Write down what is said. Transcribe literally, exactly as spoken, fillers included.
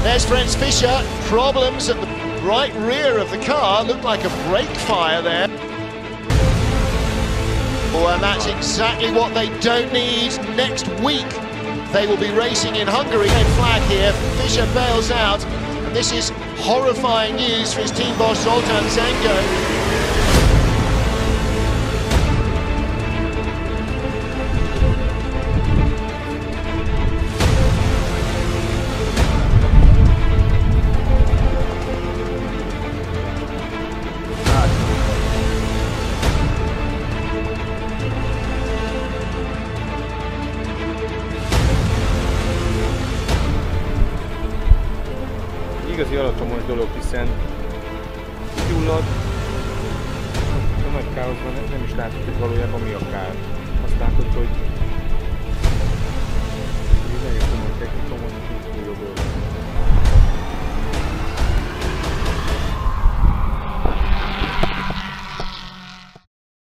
There's Franz Fischer, problems at the right rear of the car, looked like a brake fire there. Oh, and that's exactly what they don't need next week. They will be racing in Hungary. Red flag here, Fischer bails out, and this is horrifying news for his team boss Zoltán Zengő. Igazi alattomos dolog, hiszen gyullad, a nagy káoszban nem is látod, hogy valójában mi a kár. Azt látod, hogy